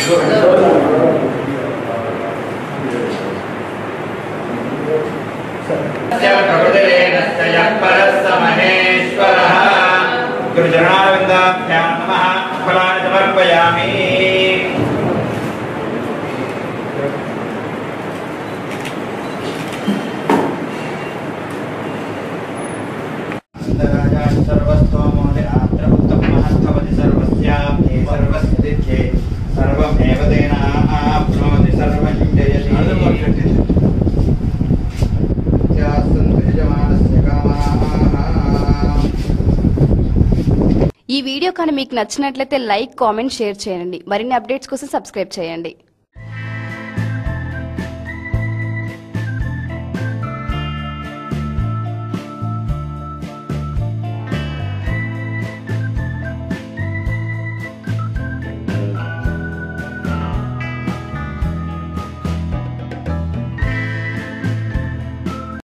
गुरुचरणारविन्दाभ्यां नमः फलानि समर्पयामि। सर्वस्वमोदे आत्रमुत्तमः सर्वस्याप्ते सर्वसिद्धिर्ये सर्वमेव तेन आप्नोति सर्वं जयति। ఈ వీడియో కానీ మీకు నచ్చినట్లయితే లైక్, కామెంట్, షేర్ చేయండి. మరిన్ని అప్డేట్స్ కోసం సబ్స్క్రైబ్ చేయండి.